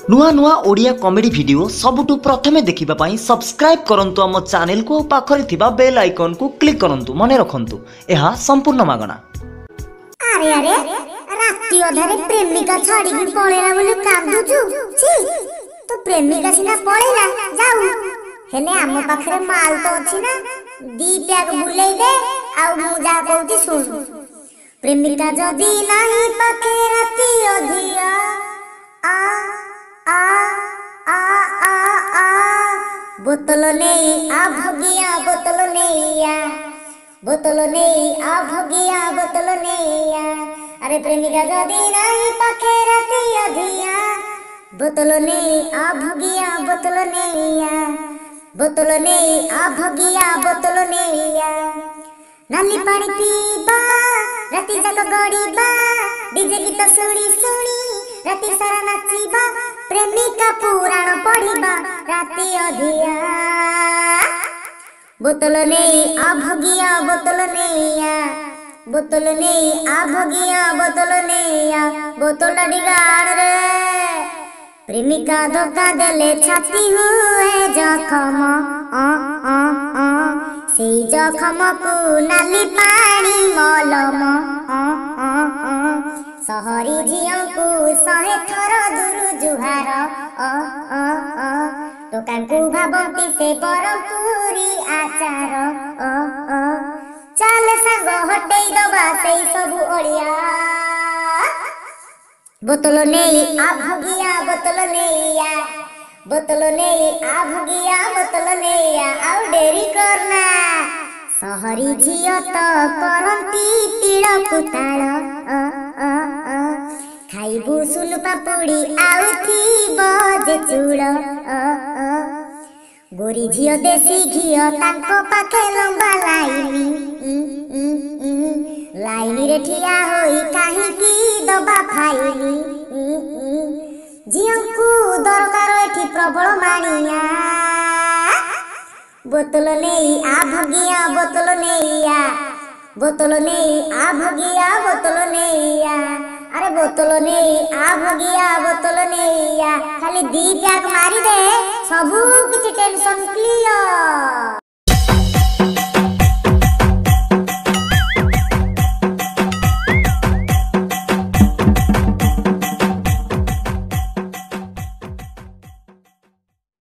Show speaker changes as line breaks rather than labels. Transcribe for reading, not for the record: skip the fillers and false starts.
नुआ नुआ Odia comedy video सबुठु प्रथमे देखिबा पाई सब्सक्राइब करंतु हम चैनल को पाखरे थिबा बेल आइकन को क्लिक करंतु मने रखंतु एहा संपूर्ण मागणा।
अरे अरे राती अधारे प्रेमिका छाड़ी की पळेला बोली कांदुचु छी तो प्रेमिका सिना पळेला जाऊ हेले हम पाखरे माल तो अछि ना दी बैग बुलेई दे आ मु जा कहूती सुन प्रेमिका जदी नाही पाखे राती अधिया आ आ आ आ आ बोतल नहीं आ भगिया बोतल नहीं आ बोतल नहीं आ भगिया बोतल नहीं आ अरे प्रेमिका जदी नहीं पाखे राती अधिया बोतल नहीं आ भगिया बोतल नहीं आ बोतल नहीं आ भगिया बोतल नहीं आ नाली पानी पीबा राती जाक गड़ीबा डीजे गीत सुनी सुनी राती सारा नाचीबा प्रेमिका पुराण पढ़ीबा राती अधिया बोतल नहीं आ भगिया बोतल नहीं आ बोतल नहीं आ भगिया बोतल नहीं आ बोतल डिगाड़ रे प्रेमिका धोखा देले छाती हुए जखम से जखम को नाली पानी मलम सहरी झियों को सहे थर दुरु जुहार टोकान को भाबंती से बरमपुरी आचार चल संग हटेई दबा से सबु ओलिया बोतल नहीं आ भगिया बोतल नहीं आ बोतल नहीं आ भगिया बोतल नहीं आ आउ डेरी करना सहरी झियो तो करंती तिळ कुताळ खाइबू सुन पापुड़ी आउ थीबो जे चूड़ गोरी झियो देसी घियो तांको पाखे लंबा लाइनी लाइनी रे ठिया होई काहे की दबा खाइनी झियो को दरकार एठी प्रबल मानिया बोतल नहीं आ भगिया बोतल नहीं आ बोतल नहीं आ भगिया बोतल नहीं आ अरे बोतल नहीं आ भगिया बोतल नहीं आ खाली दी प्याक मारी दे सबू किछि टेंशन क्लियर।